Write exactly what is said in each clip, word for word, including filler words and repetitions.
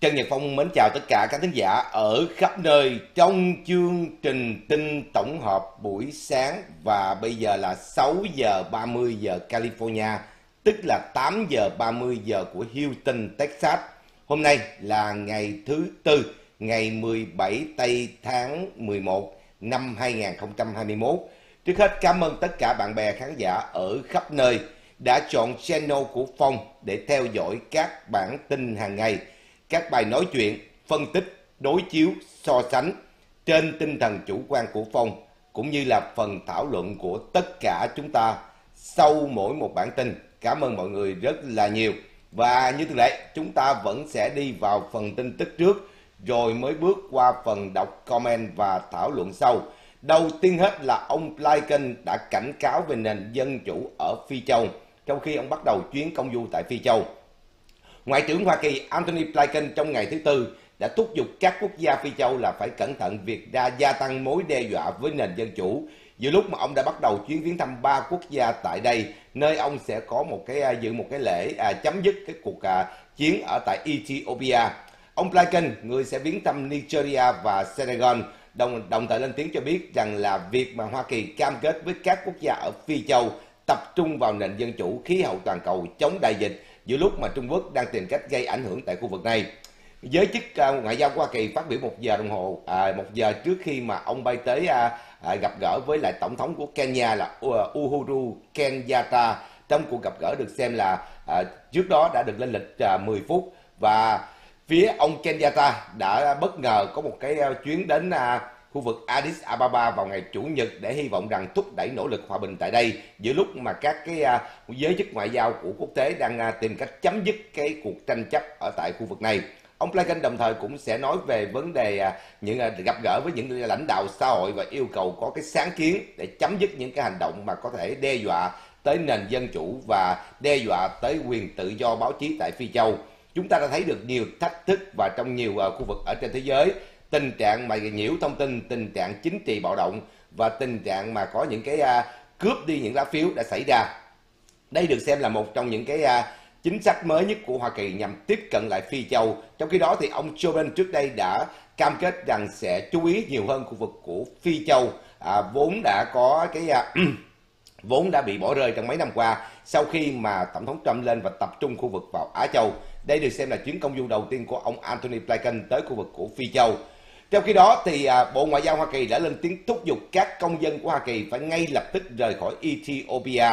Trần Nhật Phong mến chào tất cả các thính giả ở khắp nơi trong chương trình tin tổng hợp buổi sáng, và bây giờ là sáu giờ ba mươi giờ California, tức là tám giờ ba mươi giờ của Houston, Texas. Hôm nay là ngày thứ Tư, ngày mười bảy tây tháng mười một năm hai nghìn không trăm hai mươi mốt. Trước hết cảm ơn tất cả bạn bè khán giả ở khắp nơi đã chọn channel của Phong để theo dõi các bản tin hàng ngày, các bài nói chuyện, phân tích, đối chiếu, so sánh trên tinh thần chủ quan của Phong, cũng như là phần thảo luận của tất cả chúng ta sau mỗi một bản tin. Cảm ơn mọi người rất là nhiều. Và như thường lệ, chúng ta vẫn sẽ đi vào phần tin tức trước, rồi mới bước qua phần đọc comment và thảo luận sau. Đầu tiên hết là ông Blinken đã cảnh cáo về nền dân chủ ở Phi Châu, trong khi ông bắt đầu chuyến công du tại Phi Châu. Ngoại trưởng Hoa Kỳ Antony Blinken trong ngày thứ Tư đã thúc giục các quốc gia Phi Châu là phải cẩn thận việc ra gia tăng mối đe dọa với nền dân chủ, giữa lúc mà ông đã bắt đầu chuyến viếng thăm ba quốc gia tại đây, nơi ông sẽ có một cái dự một cái lễ à, chấm dứt cái cuộc à, chiến ở tại Ethiopia. Ông Blinken, người sẽ viếng thăm Nigeria và Senegal, đồng đồng thời lên tiếng cho biết rằng là việc mà Hoa Kỳ cam kết với các quốc gia ở Phi Châu tập trung vào nền dân chủ, khí hậu toàn cầu, chống đại dịch, giữa lúc mà Trung Quốc đang tìm cách gây ảnh hưởng tại khu vực này. Giới chức uh, ngoại giao của Hoa Kỳ phát biểu một giờ đồng hồ, à, một giờ trước khi mà ông bay tới à, à, gặp gỡ với lại tổng thống của Kenya là Uhuru Kenyatta. Trong cuộc gặp gỡ được xem là à, trước đó đã được lên lịch à, mười phút, và phía ông Kenyatta đã bất ngờ có một cái uh, chuyến đến uh, khu vực Addis Ababa vào ngày Chủ nhật để hy vọng rằng thúc đẩy nỗ lực hòa bình tại đây, giữa lúc mà các cái uh, giới chức ngoại giao của quốc tế đang uh, tìm cách chấm dứt cái cuộc tranh chấp ở tại khu vực này. Ông Blinken đồng thời cũng sẽ nói về vấn đề uh, những uh, gặp gỡ với những lãnh đạo xã hội và yêu cầu có cái sáng kiến để chấm dứt những cái hành động mà có thể đe dọa tới nền dân chủ và đe dọa tới quyền tự do báo chí tại Phi Châu. Chúng ta đã thấy được nhiều thách thức và trong nhiều uh, khu vực ở trên thế giới, tình trạng mà nhiễu thông tin, tình trạng chính trị bạo động và tình trạng mà có những cái uh, cướp đi những lá phiếu đã xảy ra. Đây được xem là một trong những cái uh, chính sách mới nhất của Hoa Kỳ nhằm tiếp cận lại Phi Châu. Trong khi đó thì ông Joe Biden trước đây đã cam kết rằng sẽ chú ý nhiều hơn khu vực của Phi Châu, à, vốn đã có cái uh, vốn đã bị bỏ rơi trong mấy năm qua sau khi mà tổng thống Trump lên và tập trung khu vực vào Á Châu. Đây được xem là chuyến công du đầu tiên của ông Antony Blinken tới khu vực của Phi Châu. Trong khi đó thì à, Bộ Ngoại giao Hoa Kỳ đã lên tiếng thúc giục các công dân của Hoa Kỳ phải ngay lập tức rời khỏi Ethiopia.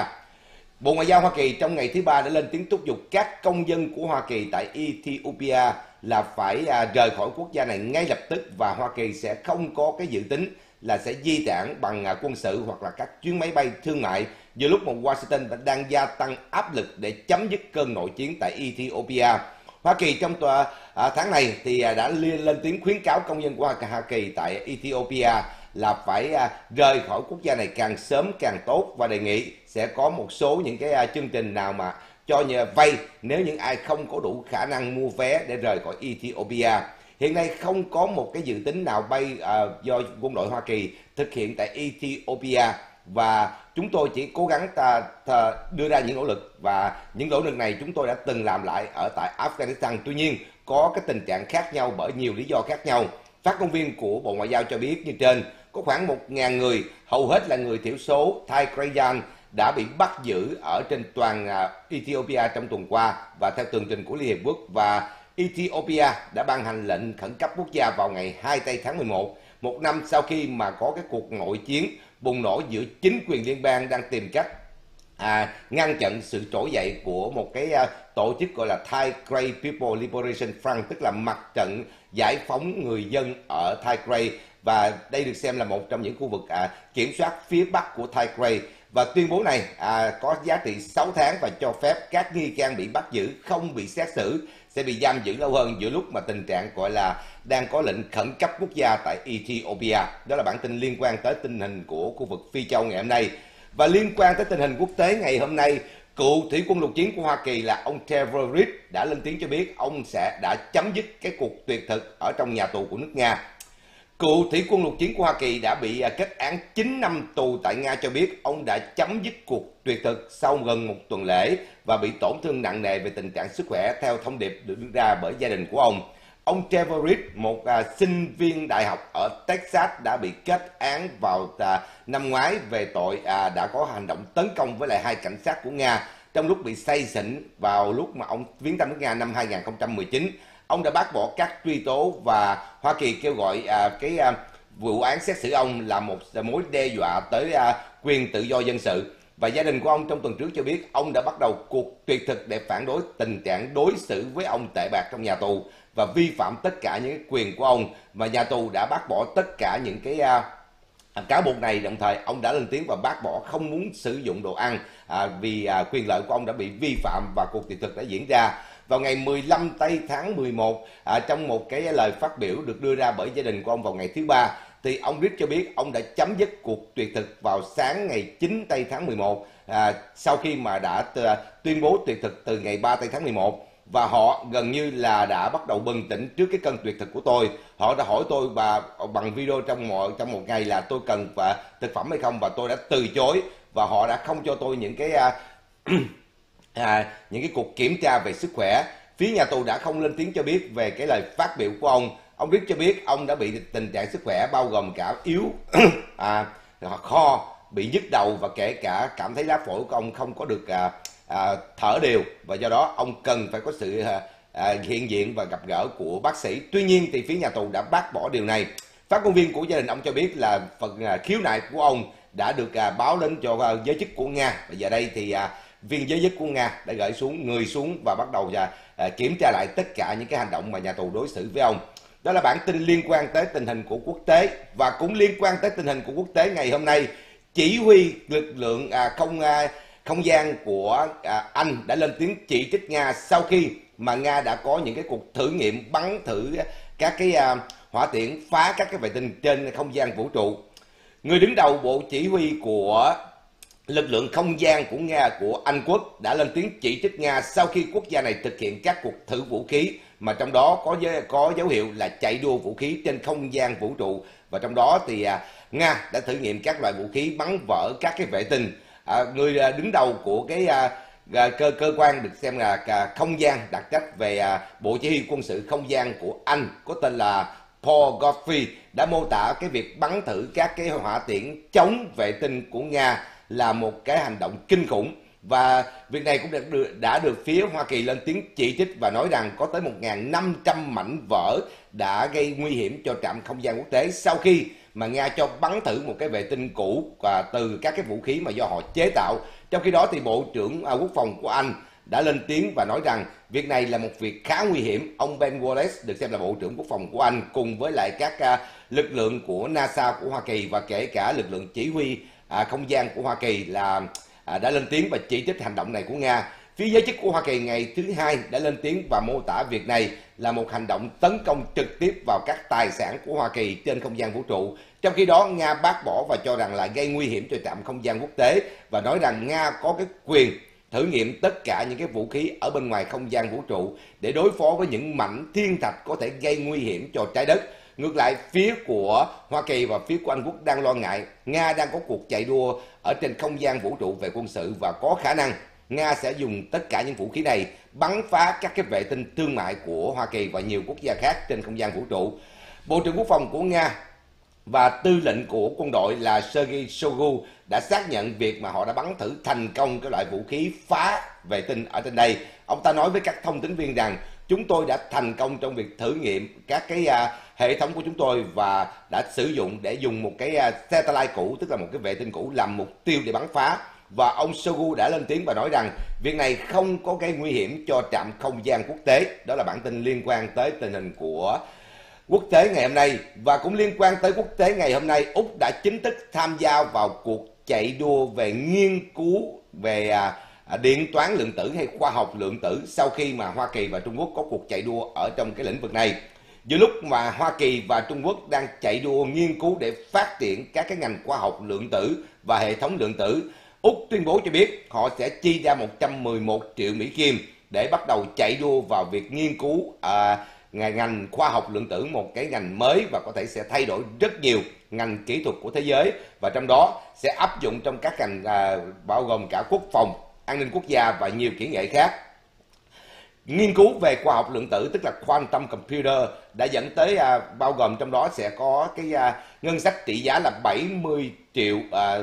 Bộ Ngoại giao Hoa Kỳ trong ngày thứ Ba đã lên tiếng thúc giục các công dân của Hoa Kỳ tại Ethiopia là phải à, rời khỏi quốc gia này ngay lập tức, và Hoa Kỳ sẽ không có cái dự tính là sẽ di tản bằng à, quân sự hoặc là các chuyến máy bay thương mại, giữa lúc mà Washington đang gia tăng áp lực để chấm dứt cơn nội chiến tại Ethiopia. Hoa Kỳ trong tòa, à, tháng này thì à, đã lên, lên tiếng khuyến cáo công dân của Hoa Kỳ tại Ethiopia là phải à, rời khỏi quốc gia này càng sớm càng tốt, và đề nghị sẽ có một số những cái à, chương trình nào mà cho nhờ vay nếu những ai không có đủ khả năng mua vé để rời khỏi Ethiopia. Hiện nay không có một cái dự tính nào bay à, do quân đội Hoa Kỳ thực hiện tại Ethiopia, và chúng tôi chỉ cố gắng ta, ta đưa ra những nỗ lực, và những nỗ lực này chúng tôi đã từng làm lại ở tại Afghanistan. Tuy nhiên có cái tình trạng khác nhau bởi nhiều lý do khác nhau. Phát ngôn viên của Bộ Ngoại giao cho biết như trên, có khoảng một nghìn người, hầu hết là người thiểu số Tigrayan, đã bị bắt giữ ở trên toàn Ethiopia trong tuần qua, và theo tường trình của Liên Hiệp Quốc, và Ethiopia đã ban hành lệnh khẩn cấp quốc gia vào ngày hai tây tháng mười một, một năm sau khi mà có cái cuộc nội chiến bùng nổ giữa chính quyền liên bang đang tìm cách à, ngăn chặn sự trỗi dậy của một cái à, tổ chức gọi là Tigray People Liberation Front, tức là mặt trận giải phóng người dân ở Tigray, và đây được xem là một trong những khu vực à, kiểm soát phía bắc của Tigray. Và tuyên bố này à, có giá trị sáu tháng và cho phép các nghi can bị bắt giữ không bị xét xử sẽ bị giam giữ lâu hơn, giữa lúc mà tình trạng gọi là đang có lệnh khẩn cấp quốc gia tại Ethiopia. Đó là bản tin liên quan tới tình hình của khu vực Phi Châu ngày hôm nay. Và liên quan tới tình hình quốc tế ngày hôm nay, cựu thủy quân lục chiến của Hoa Kỳ là ông Trevor Reed đã lên tiếng cho biết ông sẽ đã chấm dứt cái cuộc tuyệt thực ở trong nhà tù của nước Nga. Cựu thủy quân lục chiến của Hoa Kỳ đã bị kết án chín năm tù tại Nga cho biết ông đã chấm dứt cuộc tuyệt thực sau gần một tuần lễ và bị tổn thương nặng nề về tình trạng sức khỏe, theo thông điệp được đưa ra bởi gia đình của ông. Ông Trevor Reed, một à, sinh viên đại học ở Texas đã bị kết án vào à, năm ngoái về tội à, đã có hành động tấn công với lại hai cảnh sát của Nga trong lúc bị say xỉn vào lúc mà ông viếng thăm nước Nga năm hai nghìn không trăm mười chín. Ông đã bác bỏ các truy tố và Hoa Kỳ kêu gọi à, cái à, vụ án xét xử ông là một mối đe dọa tới à, quyền tự do dân sự. Và gia đình của ông trong tuần trước cho biết ông đã bắt đầu cuộc tuyệt thực để phản đối tình trạng đối xử với ông tệ bạc trong nhà tù và vi phạm tất cả những quyền của ông, và nhà tù đã bác bỏ tất cả những cái uh, cáo buộc này. Đồng thời ông đã lên tiếng và bác bỏ không muốn sử dụng đồ ăn à, vì à, quyền lợi của ông đã bị vi phạm, và cuộc tuyệt thực đã diễn ra vào ngày mười lăm tây tháng mười một. À, trong một cái lời phát biểu được đưa ra bởi gia đình của ông vào ngày thứ ba, thì ông Reed cho biết ông đã chấm dứt cuộc tuyệt thực vào sáng ngày chín tây tháng mười một, à, sau khi mà đã tuyên bố tuyệt thực từ ngày ba tây tháng mười một. Và họ gần như là đã bắt đầu bừng tỉnh trước cái cơn tuyệt thực của tôi. Họ đã hỏi tôi và bằng video trong một trong một ngày là tôi cần và thực phẩm hay không, và tôi đã từ chối, và họ đã không cho tôi những cái à, à, những cái cuộc kiểm tra về sức khỏe. Phía nhà tù đã không lên tiếng cho biết về cái lời phát biểu của ông. Ông Reed cho biết ông đã bị tình trạng sức khỏe bao gồm cả yếu, à, kho, bị nhức đầu, và kể cả cảm thấy lá phổi của ông không có được à, à, thở đều, và do đó ông cần phải có sự à, à, hiện diện và gặp gỡ của bác sĩ. Tuy nhiên thì phía nhà tù đã bác bỏ điều này. Phát ngôn viên của gia đình ông cho biết là phần à, khiếu nại của ông đã được à, báo lên cho à, giới chức của Nga, và giờ đây thì à, viên giới chức của Nga đã gửi xuống người xuống và bắt đầu à, à, kiểm tra lại tất cả những cái hành động mà nhà tù đối xử với ông. Đó là bản tin liên quan tới tình hình của quốc tế, và cũng liên quan tới tình hình của quốc tế ngày hôm nay. Chỉ huy lực lượng à, không à, không gian của à, Anh đã lên tiếng chỉ trích Nga sau khi mà Nga đã có những cái cuộc thử nghiệm bắn thử các cái à, hỏa tiễn phá các cái vệ tinh trên không gian vũ trụ. Người đứng đầu bộ chỉ huy của lực lượng không gian của Nga của Anh quốc đã lên tiếng chỉ trích Nga sau khi quốc gia này thực hiện các cuộc thử vũ khí, mà trong đó có có dấu hiệu là chạy đua vũ khí trên không gian vũ trụ. Và trong đó thì à, Nga đã thử nghiệm các loại vũ khí bắn vỡ các cái vệ tinh. À, người à, đứng đầu của cái à, cơ cơ quan được xem là à, không gian đặc trách về à, bộ chỉ huy quân sự không gian của Anh có tên là Paul Godfrey đã mô tả cái việc bắn thử các cái hỏa tiễn chống vệ tinh của Nga là một cái hành động kinh khủng. Và việc này cũng đã được, đã được phía Hoa Kỳ lên tiếng chỉ trích và nói rằng có tới một nghìn năm trăm mảnh vỡ đã gây nguy hiểm cho trạm không gian quốc tế sau khi mà Nga cho bắn thử một cái vệ tinh cũ và từ các cái vũ khí mà do họ chế tạo. Trong khi đó thì Bộ trưởng Quốc phòng của Anh đã lên tiếng và nói rằng việc này là một việc khá nguy hiểm. Ông Ben Wallace được xem là Bộ trưởng Quốc phòng của Anh cùng với lại các uh, lực lượng của NASA của Hoa Kỳ và kể cả lực lượng chỉ huy uh, không gian của Hoa Kỳ là uh, đã lên tiếng và chỉ trích hành động này của Nga. Phía giới chức của Hoa Kỳ ngày thứ hai đã lên tiếng và mô tả việc này là một hành động tấn công trực tiếp vào các tài sản của Hoa Kỳ trên không gian vũ trụ. Trong khi đó, Nga bác bỏ và cho rằng là gây nguy hiểm cho trạm không gian quốc tế và nói rằng Nga có cái quyền thử nghiệm tất cả những cái vũ khí ở bên ngoài không gian vũ trụ để đối phó với những mảnh thiên thạch có thể gây nguy hiểm cho trái đất. Ngược lại, phía của Hoa Kỳ và phía của Anh quốc đang lo ngại Nga đang có cuộc chạy đua ở trên không gian vũ trụ về quân sự và có khả năng Nga sẽ dùng tất cả những vũ khí này bắn phá các cái vệ tinh thương mại của Hoa Kỳ và nhiều quốc gia khác trên không gian vũ trụ. Bộ trưởng Quốc phòng của Nga và tư lệnh của quân đội là Sergei Shoigu đã xác nhận việc mà họ đã bắn thử thành công cái loại vũ khí phá vệ tinh ở trên đây. Ông ta nói với các thông tín viên rằng chúng tôi đã thành công trong việc thử nghiệm các cái uh, hệ thống của chúng tôi và đã sử dụng để dùng một cái uh, satellite cũ, tức là một cái vệ tinh cũ làm mục tiêu để bắn phá. Và ông Shoigu đã lên tiếng và nói rằng việc này không có gây nguy hiểm cho trạm không gian quốc tế. Đó là bản tin liên quan tới tình hình của quốc tế ngày hôm nay. Và cũng liên quan tới quốc tế ngày hôm nay, Úc đã chính thức tham gia vào cuộc chạy đua về nghiên cứu về à, điện toán lượng tử hay khoa học lượng tử sau khi mà Hoa Kỳ và Trung Quốc có cuộc chạy đua ở trong cái lĩnh vực này. Giữa lúc mà Hoa Kỳ và Trung Quốc đang chạy đua nghiên cứu để phát triển các cái ngành khoa học lượng tử và hệ thống lượng tử, Úc tuyên bố cho biết họ sẽ chi ra một trăm mười một triệu Mỹ Kim để bắt đầu chạy đua vào việc nghiên cứu à, ngành khoa học lượng tử, một cái ngành mới và có thể sẽ thay đổi rất nhiều ngành kỹ thuật của thế giới, và trong đó sẽ áp dụng trong các ngành à, bao gồm cả quốc phòng, an ninh quốc gia và nhiều kỹ nghệ khác. nghiên cứu về khoa học lượng tử, tức là quantum computer, đã dẫn tới à, bao gồm trong đó sẽ có cái à, ngân sách trị giá là bảy mươi triệu à,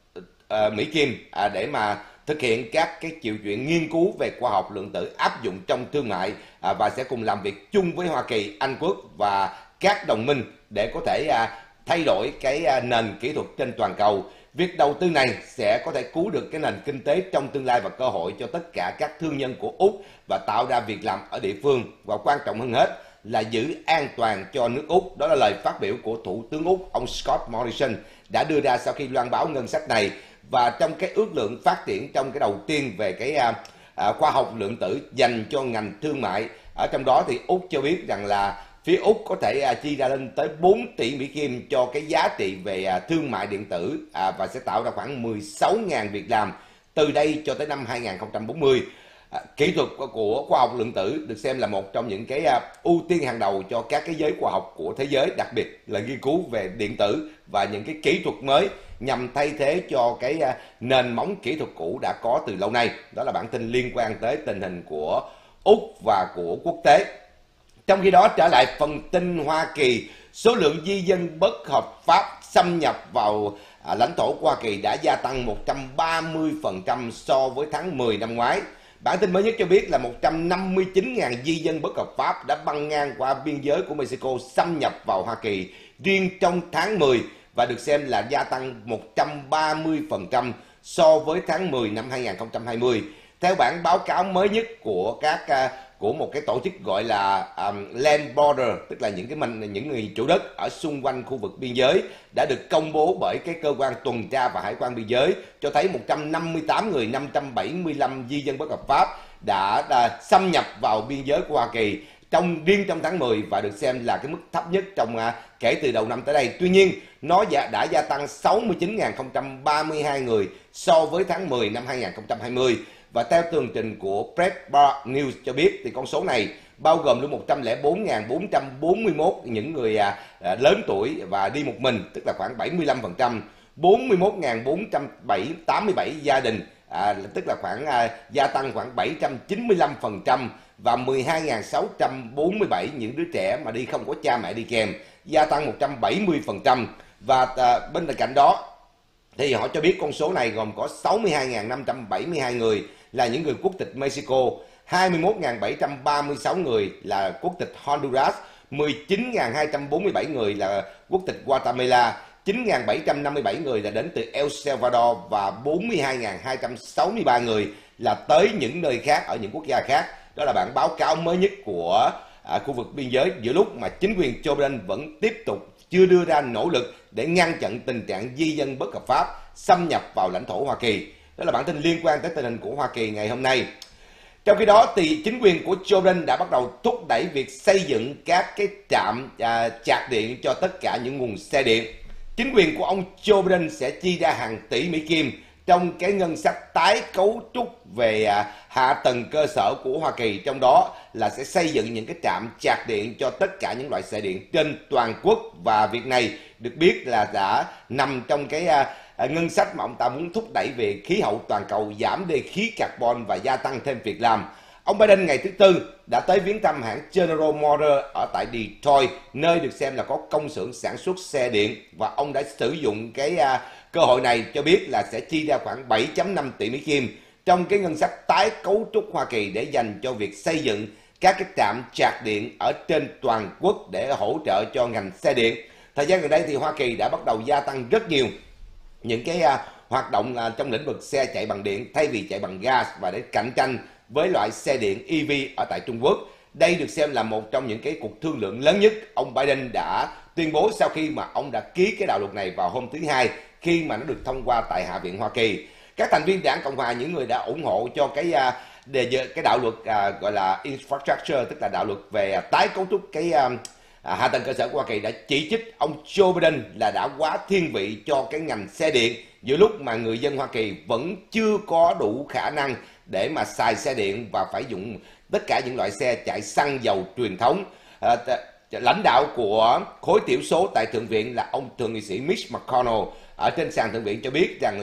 à, Mỹ Kim à, để mà thực hiện các cái chịu chuyện nghiên cứu về khoa học lượng tử áp dụng trong thương mại, à, và sẽ cùng làm việc chung với Hoa Kỳ, Anh Quốc và các đồng minh để có thể à, thay đổi cái à, nền kỹ thuật trên toàn cầu. Việc đầu tư này sẽ có thể cứu được cái nền kinh tế trong tương lai và cơ hội cho tất cả các thương nhân của Úc và tạo ra việc làm ở địa phương. Và quan trọng hơn hết là giữ an toàn cho nước Úc. Đó là lời phát biểu của Thủ tướng Úc, ông Scott Morrison, đã đưa ra sau khi loan báo ngân sách này. Và trong cái ước lượng phát triển trong cái đầu tiên về cái à, à, khoa học lượng tử dành cho ngành thương mại, ở trong đó thì Úc cho biết rằng là phía Úc có thể à, chi ra lên tới bốn tỷ Mỹ Kim cho cái giá trị về à, thương mại điện tử, à, và sẽ tạo ra khoảng mười sáu nghìn việc làm từ đây cho tới năm hai nghìn không trăm bốn mươi. À, kỹ thuật của, của khoa học lượng tử được xem là một trong những cái à, ưu tiên hàng đầu cho các cái giới khoa học của thế giới, đặc biệt là nghiên cứu về điện tử và những cái kỹ thuật mới nhằm thay thế cho cái à, nền móng kỹ thuật cũ đã có từ lâu nay. Đó là bản tin liên quan tới tình hình của Úc và của quốc tế. Trong khi đó, trở lại phần tin Hoa Kỳ, số lượng di dân bất hợp pháp xâm nhập vào à, lãnh thổ của Hoa Kỳ đã gia tăng một trăm ba mươi phần trăm so với tháng mười năm ngoái. Bản tin mới nhất cho biết là một trăm năm mươi chín nghìn di dân bất hợp pháp đã băng ngang qua biên giới của Mexico xâm nhập vào Hoa Kỳ riêng trong tháng mười, và được xem là gia tăng một trăm ba mươi phần trăm so với tháng mười năm hai nghìn không trăm hai mươi. Theo bản báo cáo mới nhất của các uh, của một cái tổ chức gọi là um, Land Border, tức là những cái mình những người chủ đất ở xung quanh khu vực biên giới, đã được công bố bởi cái cơ quan tuần tra và hải quan biên giới, cho thấy một trăm năm mươi tám người, năm trăm bảy mươi lăm di dân bất hợp pháp đã, đã xâm nhập vào biên giới của Hoa Kỳ trong riêng trong tháng mười, và được xem là cái mức thấp nhất trong uh, kể từ đầu năm tới đây. Tuy nhiên, nó đã, đã gia tăng sáu mươi chín nghìn không trăm ba mươi hai người so với tháng mười năm hai nghìn không trăm hai mươi. Và theo tường trình của Breitbart News cho biết thì con số này bao gồm được một trăm lẻ bốn nghìn bốn trăm bốn mươi mốt những người à, à, lớn tuổi và đi một mình, tức là khoảng bảy mươi lăm phần trăm, bốn mươi mốt nghìn bốn trăm tám mươi bảy gia đình, à, tức là khoảng à, gia tăng khoảng bảy trăm chín mươi lăm phần trăm, và mười hai nghìn sáu trăm bốn mươi bảy những đứa trẻ mà đi không có cha mẹ đi kèm, gia tăng một trăm bảy mươi phần trăm. Và à, bên cạnh đó thì họ cho biết con số này gồm có sáu mươi hai nghìn năm trăm bảy mươi hai người là những người quốc tịch Mexico, hai mươi mốt nghìn bảy trăm ba mươi sáu người là quốc tịch Honduras, mười chín nghìn hai trăm bốn mươi bảy người là quốc tịch Guatemala, chín nghìn bảy trăm năm mươi bảy người là đến từ El Salvador và bốn mươi hai nghìn hai trăm sáu mươi ba người là tới những nơi khác ở những quốc gia khác. Đó là bản báo cáo mới nhất của à, khu vực biên giới, giữa lúc mà chính quyền Joe Biden vẫn tiếp tục chưa đưa ra nỗ lực để ngăn chặn tình trạng di dân bất hợp pháp xâm nhập vào lãnh thổ Hoa Kỳ. Đó là bản tin liên quan tới tình hình của Hoa Kỳ ngày hôm nay. Trong khi đó thì chính quyền của Joe Biden đã bắt đầu thúc đẩy việc xây dựng các cái trạm à, chạc điện cho tất cả những nguồn xe điện. Chính quyền của ông Joe Biden sẽ chi ra hàng tỷ Mỹ Kim trong cái ngân sách tái cấu trúc về à, hạ tầng cơ sở của Hoa Kỳ, trong đó là sẽ xây dựng những cái trạm chạc điện cho tất cả những loại xe điện trên toàn quốc. Và việc này được biết là đã nằm trong cái à, ngân sách mà ông ta muốn thúc đẩy về khí hậu toàn cầu, giảm đi khí carbon và gia tăng thêm việc làm. Ông Biden ngày thứ Tư đã tới viếng thăm hãng General Motors ở tại Detroit, nơi được xem là có công xưởng sản xuất xe điện, và ông đã sử dụng cái uh, cơ hội này cho biết là sẽ chi ra khoảng bảy phẩy năm tỷ Mỹ Kim trong cái ngân sách tái cấu trúc Hoa Kỳ để dành cho việc xây dựng các cái trạm chạc điện ở trên toàn quốc để hỗ trợ cho ngành xe điện. Thời gian gần đây thì Hoa Kỳ đã bắt đầu gia tăng rất nhiều những cái uh, hoạt động uh, trong lĩnh vực xe chạy bằng điện thay vì chạy bằng gas, và để cạnh tranh với loại xe điện e vê ở tại Trung Quốc. Đây được xem là một trong những cái cuộc thương lượng lớn nhất ông Biden đã tuyên bố sau khi mà ông đã ký cái đạo luật này vào hôm thứ Hai, khi mà nó được thông qua tại Hạ viện Hoa Kỳ. Các thành viên Đảng Cộng hòa, những người đã ủng hộ cho cái uh, đề cái đạo luật uh, gọi là infrastructure, tức là đạo luật về uh, tái cấu trúc cái uh, À, hạ tầng cơ sở của Hoa Kỳ, đã chỉ trích ông Joe Biden là đã quá thiên vị cho cái ngành xe điện, giữa lúc mà người dân Hoa Kỳ vẫn chưa có đủ khả năng để mà xài xe điện và phải dùng tất cả những loại xe chạy xăng dầu truyền thống. À, lãnh đạo của khối thiểu số tại Thượng viện là ông thượng nghị sĩ Mitch McConnell ở trên sàn Thượng viện cho biết rằng là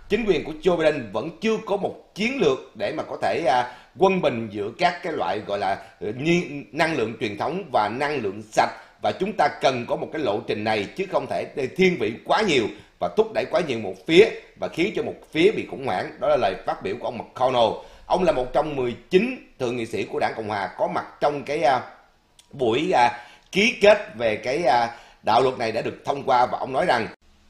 chính quyền của Joe Biden vẫn chưa có một chiến lược để mà có thể à, quân bình giữa các cái loại gọi là nhiên, năng lượng truyền thống và năng lượng sạch, và chúng ta cần có một cái lộ trình này chứ không thể thiên vị quá nhiều và thúc đẩy quá nhiều một phía và khiến cho một phía bị khủng hoảng. Đó là lời phát biểu của ông McConnell. Ông là một trong mười chín thượng nghị sĩ của đảng Cộng hòa có mặt trong cái uh, buổi uh, ký kết về cái uh, đạo luật này đã được thông qua, và ông nói rằng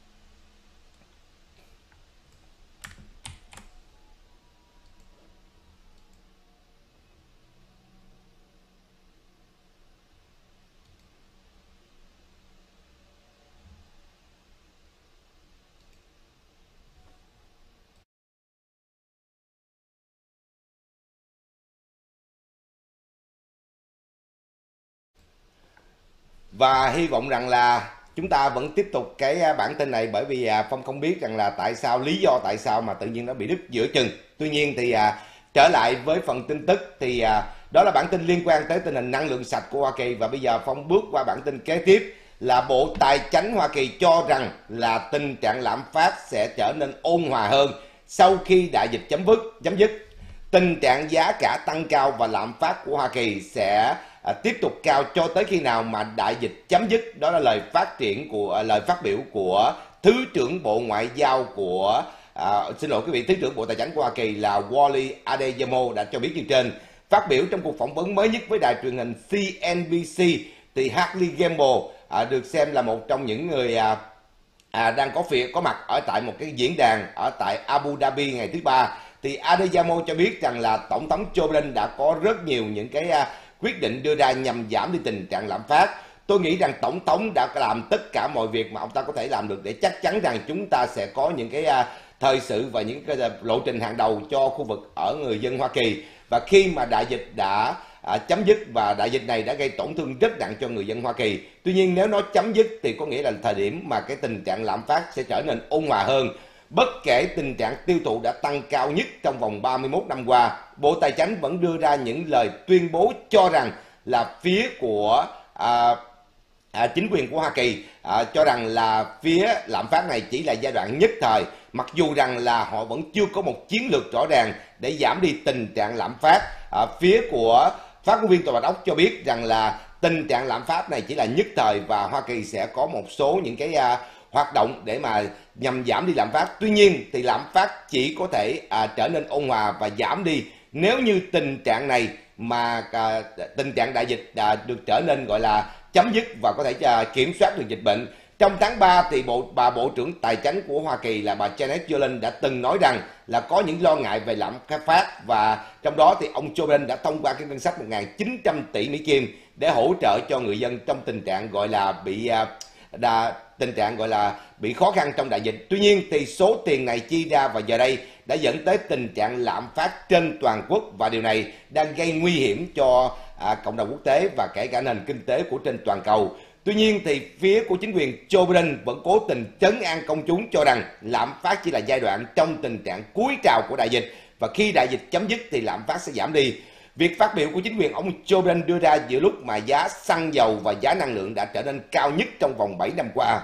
và hy vọng rằng là chúng ta vẫn tiếp tục cái bản tin này, bởi vì Phong không biết rằng là tại sao, lý do tại sao mà tự nhiên nó bị đứt giữa chừng. Tuy nhiên thì à, trở lại với phần tin tức thì à, đó là bản tin liên quan tới tình hình năng lượng sạch của Hoa Kỳ, và bây giờ Phong bước qua bản tin kế tiếp là Bộ Tài chánh Hoa Kỳ cho rằng là tình trạng lạm phát sẽ trở nên ôn hòa hơn sau khi đại dịch chấm dứt. chấm dứt. Tình trạng giá cả tăng cao và lạm phát của Hoa Kỳ sẽ À, tiếp tục cao cho tới khi nào mà đại dịch chấm dứt. Đó là lời phát triển của lời phát biểu của Thứ trưởng Bộ Ngoại giao của à, xin lỗi quý vị, Thứ trưởng Bộ Tài chánh của Hoa Kỳ là Wally Adeyemo đã cho biết như trên. Phát biểu trong cuộc phỏng vấn mới nhất với đài truyền hình C N B C thì Haley Gamble à, được xem là một trong những người à, à, đang có việc có mặt ở tại một cái diễn đàn ở tại Abu Dhabi ngày thứ ba. Thì Adeyemo cho biết rằng là Tổng thống Joe Biden đã có rất nhiều những cái à, quyết định đưa ra nhằm giảm đi tình trạng lạm phát. Tôi nghĩ rằng Tổng thống đã làm tất cả mọi việc mà ông ta có thể làm được để chắc chắn rằng chúng ta sẽ có những cái uh, thời sự và những cái uh, lộ trình hàng đầu cho khu vực ở người dân Hoa Kỳ. Và khi mà đại dịch đã uh, chấm dứt, và đại dịch này đã gây tổn thương rất nặng cho người dân Hoa Kỳ. Tuy nhiên nếu nó chấm dứt thì có nghĩa là thời điểm mà cái tình trạng lạm phát sẽ trở nên ôn hòa hơn. Bất kể tình trạng tiêu thụ đã tăng cao nhất trong vòng ba mươi mốt năm qua, Bộ Tài chánh vẫn đưa ra những lời tuyên bố cho rằng là phía của à, à, chính quyền của Hoa Kỳ à, cho rằng là phía lạm phát này chỉ là giai đoạn nhất thời, mặc dù rằng là họ vẫn chưa có một chiến lược rõ ràng để giảm đi tình trạng lạm phát. À, phía của phát ngôn viên Tòa Bạch Ốc cho biết rằng là tình trạng lạm phát này chỉ là nhất thời và Hoa Kỳ sẽ có một số những cái à, hoạt động để mà nhằm giảm đi lạm phát. Tuy nhiên thì lạm phát chỉ có thể à, trở nên ôn hòa và giảm đi nếu như tình trạng này mà à, tình trạng đại dịch à, được trở nên gọi là chấm dứt và có thể à, kiểm soát được dịch bệnh. Trong tháng ba thì bộ bà Bộ trưởng Tài chánh của Hoa Kỳ là bà Janet Yellen đã từng nói rằng là có những lo ngại về lạm phát, và trong đó thì ông Joe Biden đã thông qua cái ngân sách một nghìn chín trăm tỷ Mỹ Kim để hỗ trợ cho người dân trong tình trạng gọi là bị à, đà, tình trạng gọi là bị khó khăn trong đại dịch. Tuy nhiên thì số tiền này chi ra và giờ đây đã dẫn tới tình trạng lạm phát trên toàn quốc, và điều này đang gây nguy hiểm cho à, cộng đồng quốc tế và kể cả nền kinh tế của trên toàn cầu. Tuy nhiên thì phía của chính quyền Joe Biden vẫn cố tình trấn an công chúng cho rằng lạm phát chỉ là giai đoạn trong tình trạng cuối trào của đại dịch, và khi đại dịch chấm dứt thì lạm phát sẽ giảm đi. Việc phát biểu của chính quyền ông Joe Biden đưa ra giữa lúc mà giá xăng dầu và giá năng lượng đã trở nên cao nhất trong vòng bảy năm qua.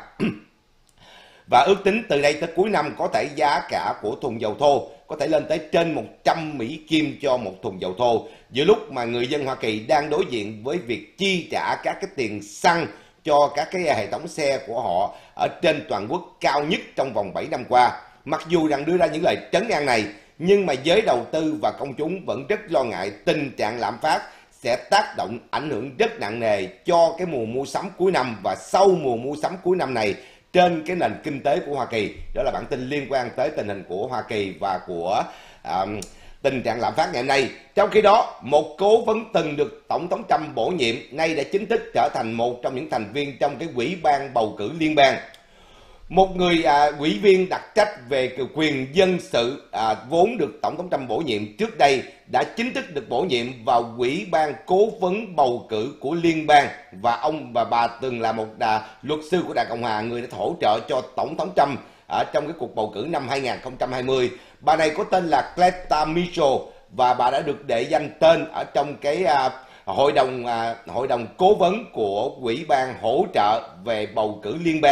Và ước tính từ đây tới cuối năm có thể giá cả của thùng dầu thô có thể lên tới trên một trăm Mỹ Kim cho một thùng dầu thô, giữa lúc mà người dân Hoa Kỳ đang đối diện với việc chi trả các cái tiền xăng cho các cái hệ thống xe của họ ở trên toàn quốc cao nhất trong vòng bảy năm qua. Mặc dù rằng đưa ra những lời trấn an này, nhưng mà giới đầu tư và công chúng vẫn rất lo ngại tình trạng lạm phát sẽ tác động ảnh hưởng rất nặng nề cho cái mùa mua sắm cuối năm và sau mùa mua sắm cuối năm này trên cái nền kinh tế của Hoa Kỳ. Đó là bản tin liên quan tới tình hình của Hoa Kỳ và của à, tình trạng lạm phát ngày hôm nay. Trong khi đó, một cố vấn từng được Tổng thống Trump bổ nhiệm nay đã chính thức trở thành một trong những thành viên trong cái ủy ban bầu cử liên bang. Một người à, ủy viên đặc trách về quyền dân sự à, vốn được Tổng thống Trump bổ nhiệm trước đây đã chính thức được bổ nhiệm vào ủy ban cố vấn bầu cử của liên bang, và ông và bà từng là một đà, luật sư của Đảng Cộng hòa, người đã hỗ trợ cho Tổng thống Trump ở trong cái cuộc bầu cử năm hai nghìn không trăm hai mươi. Bà này có tên là Cleta Mitchell và bà đã được đệ danh tên ở trong cái à, hội đồng à, hội đồng cố vấn của ủy ban hỗ trợ về bầu cử liên bang.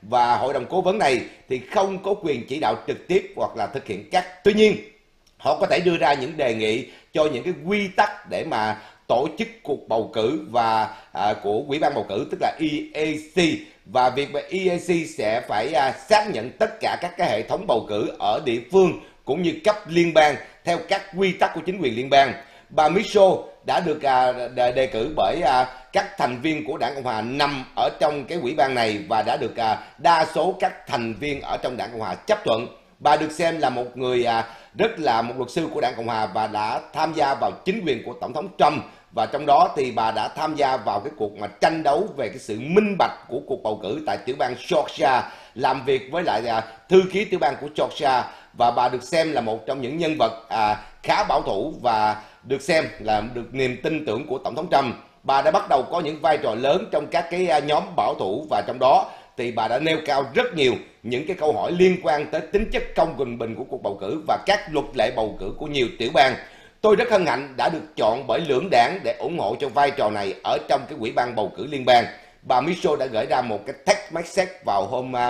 và hội đồng cố vấn này thì không có quyền chỉ đạo trực tiếp hoặc là thực hiện các. Tuy nhiên, họ có thể đưa ra những đề nghị cho những cái quy tắc để mà tổ chức cuộc bầu cử và à, của Ủy ban bầu cử, tức là E A C, và việc mà E A C sẽ phải à, xác nhận tất cả các cái hệ thống bầu cử ở địa phương cũng như cấp liên bang theo các quy tắc của chính quyền liên bang. Bà Mitchell đã được à, đề, đề cử bởi à, các thành viên của Đảng Cộng Hòa nằm ở trong cái ủy ban này và đã được à, đa số các thành viên ở trong Đảng Cộng Hòa chấp thuận. Bà được xem là một người à, rất là một luật sư của Đảng Cộng Hòa và đã tham gia vào chính quyền của Tổng thống Trump, và trong đó thì bà đã tham gia vào cái cuộc mà tranh đấu về cái sự minh bạch của cuộc bầu cử tại tiểu bang Georgia, làm việc với lại à, thư ký tiểu bang của Georgia, và bà được xem là một trong những nhân vật à, khá bảo thủ và được xem là được niềm tin tưởng của Tổng thống Trump. Bà đã bắt đầu có những vai trò lớn trong các cái à, nhóm bảo thủ, và trong đó thì bà đã nêu cao rất nhiều những cái câu hỏi liên quan tới tính chất công bình của cuộc bầu cử và các luật lệ bầu cử của nhiều tiểu bang. Tôi rất hân hạnh đã được chọn bởi lưỡng đảng để ủng hộ cho vai trò này ở trong cái ủy ban bầu cử liên bang. Bà Mitchell đã gửi ra một cái text message vào hôm à,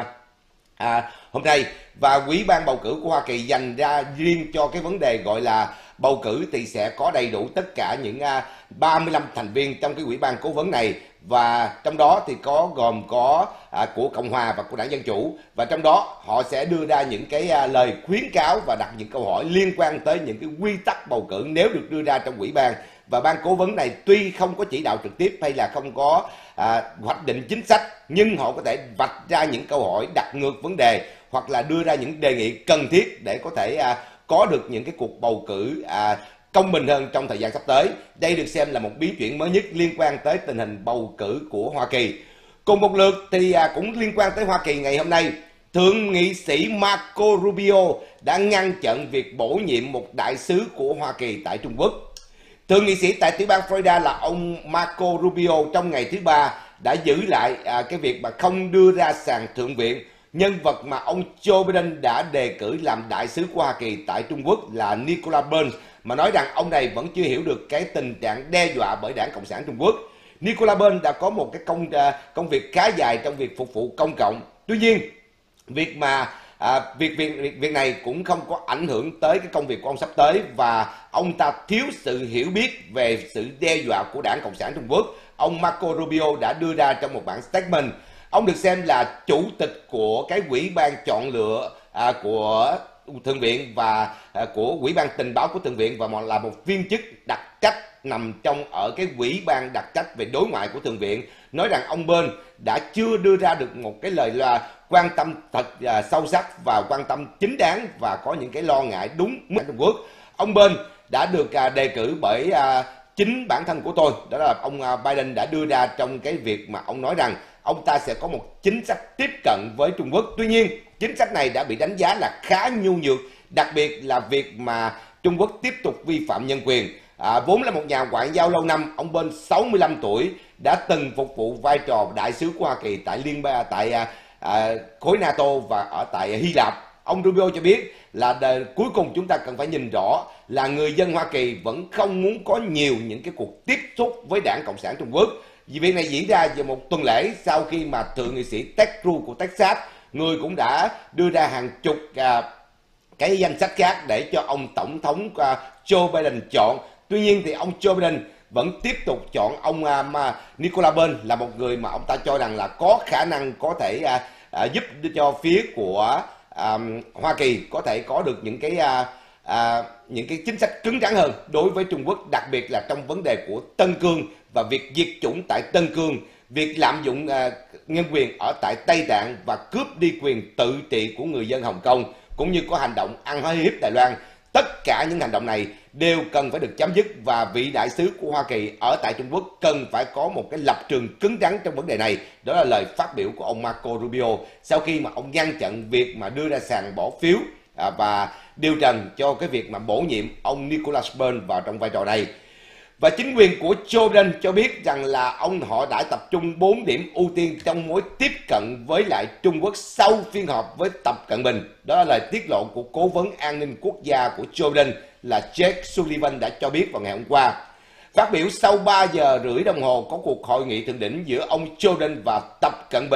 à, hôm nay, và ủy ban bầu cử của Hoa Kỳ dành ra riêng cho cái vấn đề gọi là bầu cử thì sẽ có đầy đủ tất cả những à, ba mươi lăm thành viên trong cái ủy ban cố vấn này, và trong đó thì có gồm có à, của Cộng Hòa và của Đảng Dân Chủ, và trong đó họ sẽ đưa ra những cái à, lời khuyến cáo và đặt những câu hỏi liên quan tới những cái quy tắc bầu cử nếu được đưa ra trong ủy ban. Và ban cố vấn này tuy không có chỉ đạo trực tiếp hay là không có à, hoạch định chính sách, nhưng họ có thể vạch ra những câu hỏi đặt ngược vấn đề hoặc là đưa ra những đề nghị cần thiết để có thể à, có được những cái cuộc bầu cử à, công bình hơn trong thời gian sắp tới. Đây được xem là một biến chuyển mới nhất liên quan tới tình hình bầu cử của Hoa Kỳ. Cùng một lượt thì à, cũng liên quan tới Hoa Kỳ ngày hôm nay, Thượng nghị sĩ Marco Rubio đã ngăn chặn việc bổ nhiệm một đại sứ của Hoa Kỳ tại Trung Quốc. Thượng nghị sĩ tại tiểu bang Florida là ông Marco Rubio trong ngày thứ ba đã giữ lại à, cái việc mà không đưa ra sàn thượng viện nhân vật mà ông Joe Biden đã đề cử làm đại sứ của Hoa Kỳ tại Trung Quốc là Nicholas Burns, mà nói rằng ông này vẫn chưa hiểu được cái tình trạng đe dọa bởi Đảng Cộng sản Trung Quốc. Nicholas Burns đã có một cái công công việc khá dài trong việc phục vụ công cộng. Tuy nhiên, việc mà à, việc, việc việc này cũng không có ảnh hưởng tới cái công việc của ông sắp tới, và ông ta thiếu sự hiểu biết về sự đe dọa của Đảng Cộng sản Trung Quốc. Ông Marco Rubio đã đưa ra trong một bản statement. Ông được xem là chủ tịch của cái ủy ban chọn lựa à, của Thượng viện và à, của ủy ban tình báo của Thượng viện, và là một viên chức đặc trách nằm trong ở cái ủy ban đặc trách về đối ngoại của Thượng viện, nói rằng ông Burns đã chưa đưa ra được một cái lời là quan tâm thật à, sâu sắc và quan tâm chính đáng và có những cái lo ngại đúng mức Trung Quốc. Ông Burns đã được à, đề cử bởi à, chính bản thân của tôi, đó là ông à, Biden đã đưa ra trong cái việc mà ông nói rằng ông ta sẽ có một chính sách tiếp cận với Trung Quốc. Tuy nhiên, chính sách này đã bị đánh giá là khá nhu nhược, đặc biệt là việc mà Trung Quốc tiếp tục vi phạm nhân quyền. À, vốn là một nhà ngoại giao lâu năm, ông Burns sáu mươi lăm tuổi đã từng phục vụ vai trò đại sứ của Hoa Kỳ tại liên bang tại à, à, khối NATO và ở tại Hy Lạp. Ông Rubio cho biết là đời, cuối cùng chúng ta cần phải nhìn rõ là người dân Hoa Kỳ vẫn không muốn có nhiều những cái cuộc tiếp xúc với Đảng Cộng sản Trung Quốc. Vì việc này diễn ra vào một tuần lễ sau khi mà thượng nghị sĩ Ted Cruz của Texas, người cũng đã đưa ra hàng chục à, cái danh sách khác để cho ông tổng thống à, Joe Biden chọn. Tuy nhiên thì ông Joe Biden vẫn tiếp tục chọn ông à, mà Nicholas Burns là một người mà ông ta cho rằng là có khả năng có thể à, à, giúp cho phía của à, Hoa Kỳ có thể có được những cái à, à, những cái chính sách cứng rắn hơn đối với Trung Quốc, đặc biệt là trong vấn đề của Tân Cương và việc diệt chủng tại Tân Cương, việc lạm dụng à, nhân quyền ở tại Tây Tạng và cướp đi quyền tự trị của người dân Hồng Kông, cũng như có hành động ăn hối hiếp Đài Loan. Tất cả những hành động này đều cần phải được chấm dứt, và vị đại sứ của Hoa Kỳ ở tại Trung Quốc cần phải có một cái lập trường cứng rắn trong vấn đề này. Đó là lời phát biểu của ông Marco Rubio sau khi mà ông ngăn chặn việc mà đưa ra sàn bỏ phiếu à, và điều trần cho cái việc mà bổ nhiệm ông Nicholas Burns vào trong vai trò này. Và chính quyền của Joe Biden cho biết rằng là ông họ đã tập trung bốn điểm ưu tiên trong mối tiếp cận với lại Trung Quốc sau phiên họp với Tập Cận Bình. Đó là lời tiết lộ của Cố vấn An ninh Quốc gia của Joe Biden là Jake Sullivan đã cho biết vào ngày hôm qua. Phát biểu sau ba giờ rưỡi đồng hồ có cuộc hội nghị thượng đỉnh giữa ông Joe Biden và Tập Cận Bình,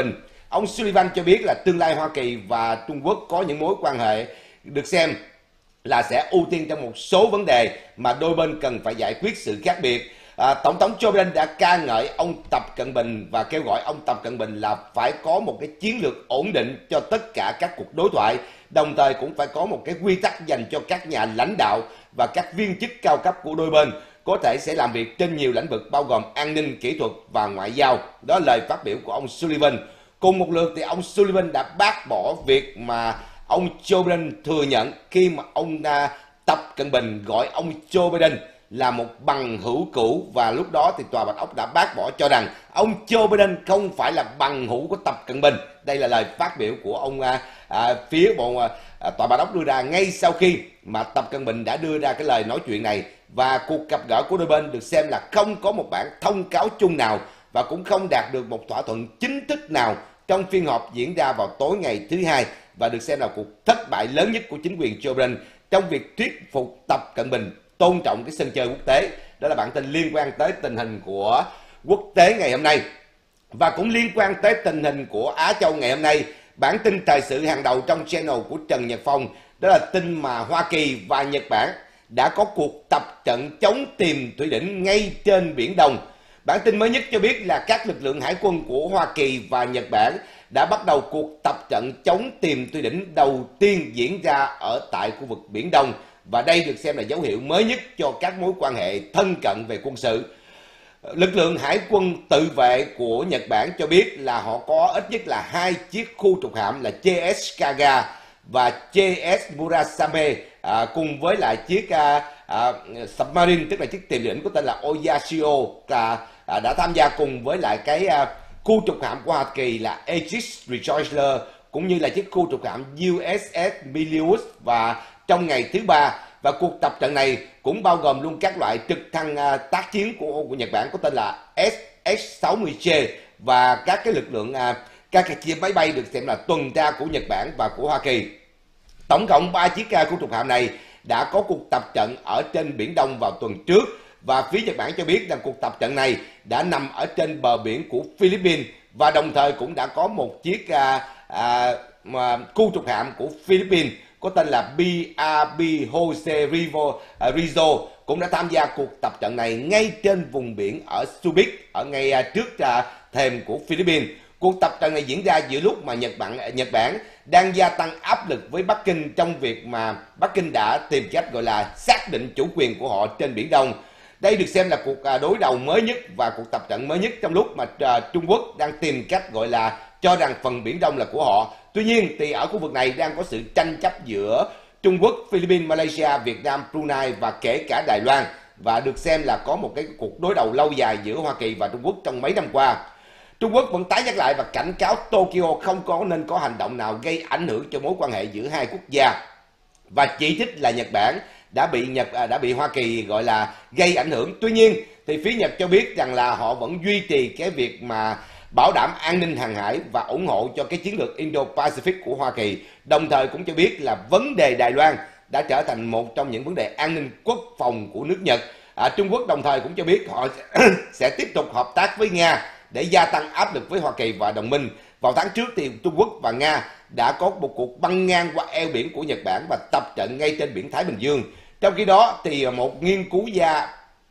Ông Sullivan cho biết là tương lai Hoa Kỳ và Trung Quốc có những mối quan hệ được xem là sẽ ưu tiên trong một số vấn đề mà đôi bên cần phải giải quyết sự khác biệt. À, Tổng thống Joe Biden đã ca ngợi ông Tập Cận Bình và kêu gọi ông Tập Cận Bình là phải có một cái chiến lược ổn định cho tất cả các cuộc đối thoại, đồng thời cũng phải có một cái quy tắc dành cho các nhà lãnh đạo và các viên chức cao cấp của đôi bên có thể sẽ làm việc trên nhiều lĩnh vực bao gồm an ninh, kỹ thuật và ngoại giao. Đó là lời phát biểu của ông Sullivan. Cùng một lượt thì ông Sullivan đã bác bỏ việc mà ông Joe Biden thừa nhận khi mà ông uh, Tập Cận Bình gọi ông Joe Biden là một bằng hữu cũ, và lúc đó thì Tòa Bạch Ốc đã bác bỏ cho rằng ông Joe Biden không phải là bằng hữu của Tập Cận Bình. Đây là lời phát biểu của ông uh, uh, phía bộ uh, Tòa Bạch Ốc đưa ra ngay sau khi mà Tập Cận Bình đã đưa ra cái lời nói chuyện này, và cuộc gặp gỡ của đôi bên được xem là không có một bản thông cáo chung nào và cũng không đạt được một thỏa thuận chính thức nào trong phiên họp diễn ra vào tối ngày thứ hai, và được xem là cuộc thất bại lớn nhất của chính quyền Joe Biden trong việc thuyết phục Tập Cận Bình tôn trọng cái sân chơi quốc tế. Đó là bản tin liên quan tới tình hình của quốc tế ngày hôm nay. Và cũng liên quan tới tình hình của Á Châu ngày hôm nay, bản tin thời sự hàng đầu trong channel của Trần Nhật Phong, đó là tin mà Hoa Kỳ và Nhật Bản đã có cuộc tập trận chống tìm thủy đỉnh ngay trên Biển Đông. Bản tin mới nhất cho biết là các lực lượng hải quân của Hoa Kỳ và Nhật Bản đã bắt đầu cuộc tập trận chống tìm thủy đỉnh đầu tiên diễn ra ở tại khu vực Biển Đông, và đây được xem là dấu hiệu mới nhất cho các mối quan hệ thân cận về quân sự. Lực lượng hải quân tự vệ của Nhật Bản cho biết là họ có ít nhất là hai chiếc khu trục hạm là chê ét Kaga và chê ét Murasame, à, cùng với lại chiếc à, à, submarine, tức là chiếc tìm đỉnh có tên là Oyashio, à, à, đã tham gia cùng với lại cái à, khu trục hạm của Hoa Kỳ là Aegis Rejoicer, cũng như là chiếc khu trục hạm u ét ét Milius và trong ngày thứ ba. Và cuộc tập trận này cũng bao gồm luôn các loại trực thăng à, tác chiến của, của Nhật Bản có tên là ét ích sáu mươi J và các cái lực lượng à, các cái chiếc máy bay được xem là tuần tra của Nhật Bản và của Hoa Kỳ. Tổng cộng ba chiếc khu trục hạm này đã có cuộc tập trận ở trên Biển Đông vào tuần trước, và phía Nhật Bản cho biết rằng cuộc tập trận này đã nằm ở trên bờ biển của Philippines, và đồng thời cũng đã có một chiếc à, à, mà, khu trục hạm của Philippines có tên là bê rờ bê Jose Rivo, à, Rizzo cũng đã tham gia cuộc tập trận này ngay trên vùng biển ở Subic, ở ngay à, trước à, thềm của Philippines. Cuộc tập trận này diễn ra giữa lúc mà Nhật Bản Nhật Bản đang gia tăng áp lực với Bắc Kinh trong việc mà Bắc Kinh đã tìm cách gọi là xác định chủ quyền của họ trên Biển Đông. Đây được xem là cuộc đối đầu mới nhất và cuộc tập trận mới nhất trong lúc mà Trung Quốc đang tìm cách gọi là cho rằng phần Biển Đông là của họ. Tuy nhiên thì ở khu vực này đang có sự tranh chấp giữa Trung Quốc, Philippines, Malaysia, Việt Nam, Brunei và kể cả Đài Loan, và được xem là có một cái cuộc đối đầu lâu dài giữa Hoa Kỳ và Trung Quốc trong mấy năm qua. Trung Quốc vẫn tái nhắc lại và cảnh cáo Tokyo không có nên có hành động nào gây ảnh hưởng cho mối quan hệ giữa hai quốc gia, và chỉ trích là Nhật Bản đã bị Nhật đã bị Hoa Kỳ gọi là gây ảnh hưởng. Tuy nhiên thì phía Nhật cho biết rằng là họ vẫn duy trì cái việc mà bảo đảm an ninh hàng hải và ủng hộ cho cái chiến lược Indo-Pacific của Hoa Kỳ. Đồng thời cũng cho biết là vấn đề Đài Loan đã trở thành một trong những vấn đề an ninh quốc phòng của nước Nhật. À, Trung Quốc đồng thời cũng cho biết họ sẽ tiếp tục hợp tác với Nga để gia tăng áp lực với Hoa Kỳ và đồng minh. Vào tháng trước thì Trung Quốc và Nga đã có một cuộc băng ngang qua eo biển của Nhật Bản và tập trận ngay trên biển Thái Bình Dương. Trong khi đó thì một nghiên cứu gia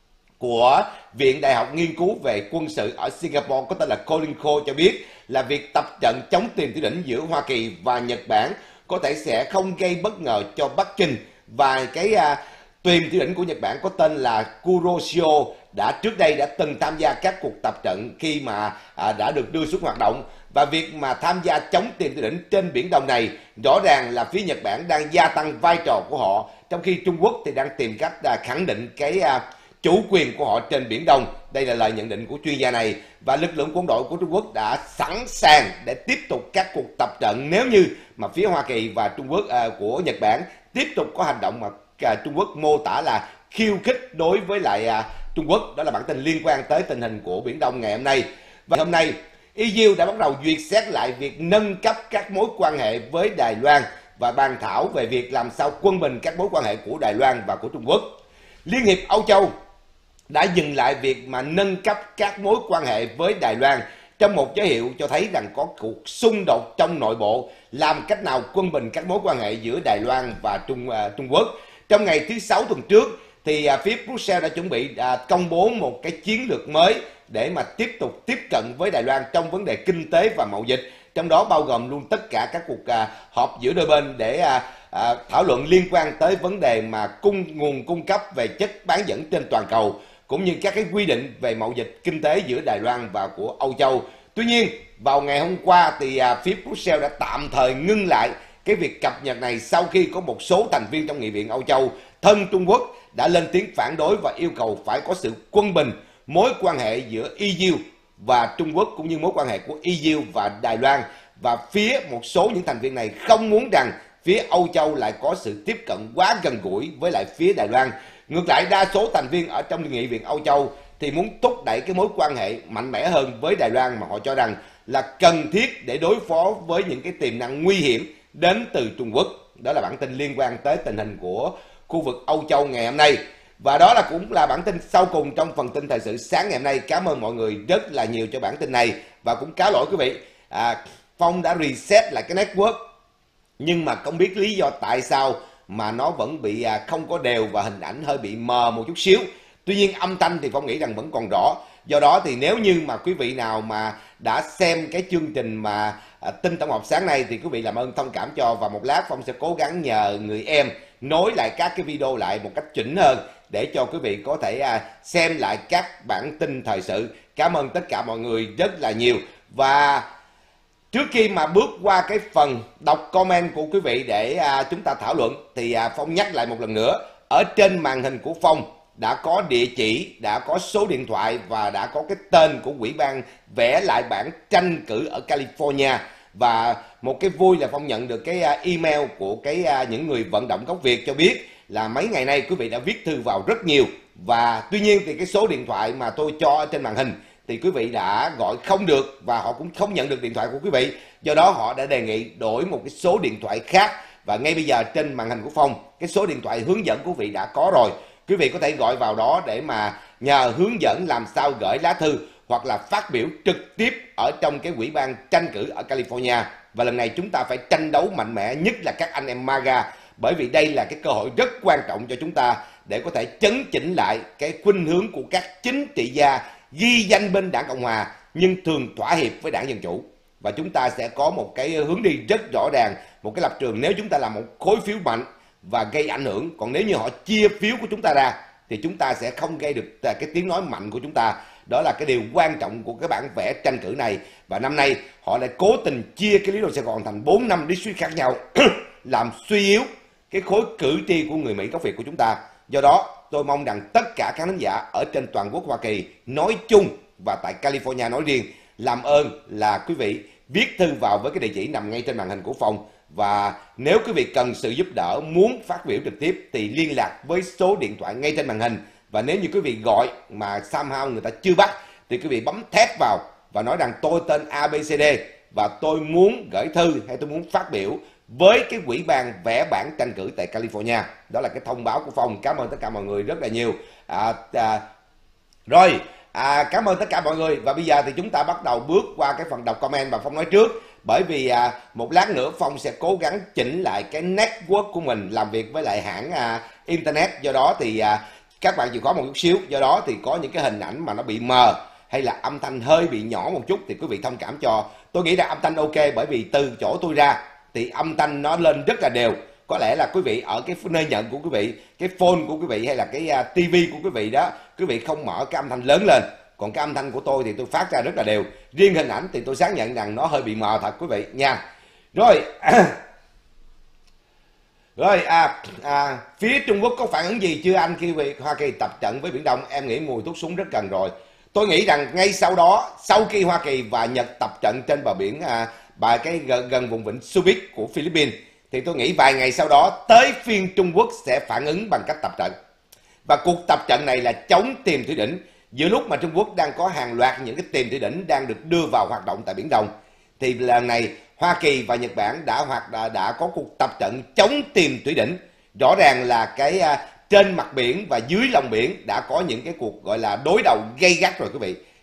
của Viện Đại học Nghiên cứu về Quân sự ở Singapore có tên là Colin Cole cho biết là việc tập trận chống tìm thủy đỉnh giữa Hoa Kỳ và Nhật Bản có thể sẽ không gây bất ngờ cho Bắc Kinh, và cái uh, tìm thủy đỉnh của Nhật Bản có tên là Kuroshio đã trước đây đã từng tham gia các cuộc tập trận khi mà à, đã được đưa xuống hoạt động. Và việc mà tham gia chống tìm thủy đỉnh trên Biển Đông này rõ ràng là phía Nhật Bản đang gia tăng vai trò của họ, trong khi Trung Quốc thì đang tìm cách à, khẳng định cái à, chủ quyền của họ trên Biển Đông. Đây là lời nhận định của chuyên gia này, và lực lượng quân đội của Trung Quốc đã sẵn sàng để tiếp tục các cuộc tập trận nếu như mà phía Hoa Kỳ và Trung Quốc à, của Nhật Bản tiếp tục có hành động mà à, Trung Quốc mô tả là khiêu khích đối với lại à, Trung Quốc. Đó là bản tin liên quan tới tình hình của Biển Đông ngày hôm nay. Và hôm nay, e u đã bắt đầu duyệt xét lại việc nâng cấp các mối quan hệ với Đài Loan và bàn thảo về việc làm sao quân bình các mối quan hệ của Đài Loan và của Trung Quốc. Liên hiệp Âu Châu đã dừng lại việc mà nâng cấp các mối quan hệ với Đài Loan trong một dấu hiệu cho thấy rằng có cuộc xung đột trong nội bộ làm cách nào quân bình các mối quan hệ giữa Đài Loan và Trung uh, Trung Quốc. Trong ngày thứ Sáu tuần trước thì uh, phía Brussels đã chuẩn bị uh, công bố một cái chiến lược mới để mà tiếp tục tiếp cận với Đài Loan trong vấn đề kinh tế và mậu dịch, trong đó bao gồm luôn tất cả các cuộc uh, họp giữa đôi bên để uh, uh, thảo luận liên quan tới vấn đề mà cung nguồn cung cấp về chất bán dẫn trên toàn cầu, cũng như các cái quy định về mậu dịch kinh tế giữa Đài Loan và của Âu Châu. Tuy nhiên, vào ngày hôm qua thì à, phía Brussels đã tạm thời ngưng lại cái việc cập nhật này sau khi có một số thành viên trong Nghị viện Âu Châu thân Trung Quốc đã lên tiếng phản đối và yêu cầu phải có sự quân bình mối quan hệ giữa e u và Trung Quốc, cũng như mối quan hệ của e u và Đài Loan. Và phía một số những thành viên này không muốn rằng phía Âu Châu lại có sự tiếp cận quá gần gũi với lại phía Đài Loan. Ngược lại, đa số thành viên ở trong Nghị viện Âu Châu thì muốn thúc đẩy cái mối quan hệ mạnh mẽ hơn với Đài Loan, mà họ cho rằng là cần thiết để đối phó với những cái tiềm năng nguy hiểm đến từ Trung Quốc. Đó là bản tin liên quan tới tình hình của khu vực Âu Châu ngày hôm nay. Và đó là cũng là bản tin sau cùng trong phần tin thời sự sáng ngày hôm nay. Cảm ơn mọi người rất là nhiều cho bản tin này. Và cũng cáo lỗi quý vị, à, Phong đã reset lại cái network, nhưng mà không biết lý do tại sao mà nó vẫn bị à, không có đều và hình ảnh hơi bị mờ một chút xíu. Tuy nhiên âm thanh thì Phong nghĩ rằng vẫn còn rõ. Do đó thì nếu như mà quý vị nào mà đã xem cái chương trình mà à, tin tổng hợp sáng nay thì quý vị làm ơn thông cảm cho, và một lát Phong sẽ cố gắng nhờ người em nối lại các cái video lại một cách chỉnh hơn để cho quý vị có thể à, xem lại các bản tin thời sự. Cảm ơn tất cả mọi người rất là nhiều. Và trước khi mà bước qua cái phần đọc comment của quý vị để à, chúng ta thảo luận thì à, Phong nhắc lại một lần nữa, ở trên màn hình của Phong đã có địa chỉ, đã có số điện thoại và đã có cái tên của ủy ban vẽ lại bản tranh cử ở California. Và một cái vui là Phong nhận được cái à, email của cái à, những người vận động gốc Việt cho biết là mấy ngày nay quý vị đã viết thư vào rất nhiều. Và tuy nhiên thì cái số điện thoại mà tôi cho ở trên màn hình thì quý vị đã gọi không được, và họ cũng không nhận được điện thoại của quý vị. Do đó họ đã đề nghị đổi một cái số điện thoại khác. Và ngay bây giờ trên màn hình của Phong, cái số điện thoại hướng dẫn của quý vị đã có rồi. Quý vị có thể gọi vào đó để mà nhờ hướng dẫn làm sao gửi lá thư hoặc là phát biểu trực tiếp ở trong cái ủy ban tranh cử ở California. Và lần này chúng ta phải tranh đấu mạnh mẽ, nhất là các anh em MAGA, bởi vì đây là cái cơ hội rất quan trọng cho chúng ta để có thể chấn chỉnh lại cái khuynh hướng của các chính trị gia ghi danh bên Đảng Cộng Hòa nhưng thường thỏa hiệp với Đảng Dân Chủ. Và chúng ta sẽ có một cái hướng đi rất rõ ràng, một cái lập trường nếu chúng ta làm một khối phiếu mạnh và gây ảnh hưởng. Còn nếu như họ chia phiếu của chúng ta ra thì chúng ta sẽ không gây được cái tiếng nói mạnh của chúng ta. Đó là cái điều quan trọng của cái bản vẽ tranh cử này. Và năm nay họ lại cố tình chia cái Lý do Sài Gòn thành bốn năm district khác nhau làm suy yếu cái khối cử tri của người Mỹ gốc Việt của chúng ta. Do đó tôi mong rằng tất cả các khán giả ở trên toàn quốc Hoa Kỳ nói chung và tại California nói riêng, làm ơn là quý vị viết thư vào với cái địa chỉ nằm ngay trên màn hình của Phong. Và nếu quý vị cần sự giúp đỡ, muốn phát biểu trực tiếp thì liên lạc với số điện thoại ngay trên màn hình. Và nếu như quý vị gọi mà somehow người ta chưa bắt thì quý vị bấm thét vào và nói rằng tôi tên a bê xê đê và tôi muốn gửi thư hay tôi muốn phát biểu với cái ủy ban vẽ bản tranh cử tại California. Đó là cái thông báo của Phong. Cảm ơn tất cả mọi người rất là nhiều. À, à, rồi, à, cảm ơn tất cả mọi người. Và bây giờ thì chúng ta bắt đầu bước qua cái phần đọc comment. Và Phong nói trước, bởi vì à, một lát nữa Phong sẽ cố gắng chỉnh lại cái network của mình làm việc với lại hãng à, Internet. Do đó thì à, các bạn chịu khó một chút xíu. Do đó thì có những cái hình ảnh mà nó bị mờ hay là âm thanh hơi bị nhỏ một chút thì quý vị thông cảm cho. Tôi nghĩ là âm thanh ok, bởi vì từ chỗ tôi ra thì âm thanh nó lên rất là đều. Có lẽ là quý vị ở cái nơi nhận của quý vị, cái phone của quý vị hay là cái uh, tivi của quý vị đó, quý vị không mở cái âm thanh lớn lên. Còn cái âm thanh của tôi thì tôi phát ra rất là đều. Riêng hình ảnh thì tôi xác nhận rằng nó hơi bị mờ thật quý vị nha. Rồi Rồi à, à, phía Trung Quốc có phản ứng gì chưa anh khi Hoa Kỳ tập trận với Biển Đông? Em nghĩ mùi thuốc súng rất gần rồi. Tôi nghĩ rằng ngay sau đó, sau khi Hoa Kỳ và Nhật tập trận trên bờ biển à, bà cái gần, gần vùng vịnh Subic của Philippines, thì tôi nghĩ vài ngày sau đó tới phiên Trung Quốc sẽ phản ứng bằng cách tập trận. Và cuộc tập trận này là chống tìm thủy đỉnh giữa lúc mà Trung Quốc đang có hàng loạt những cái tìm thủy đỉnh đang được đưa vào hoạt động tại Biển Đông. Thì lần này Hoa Kỳ và Nhật Bản đã hoạt đã, đã có cuộc tập trận chống tìm thủy đỉnh. Rõ ràng là cái uh, trên mặt biển và dưới lòng biển đã có những cái cuộc gọi là đối đầu gay gắt rồi quý vị.